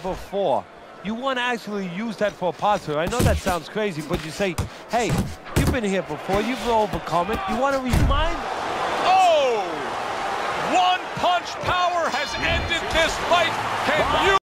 before, you want to actually use that for a positive. I know that sounds crazy, but you say, hey, you've been here before, you've overcome it. You want to remind... Oh! One punch power has ended this fight. Can you...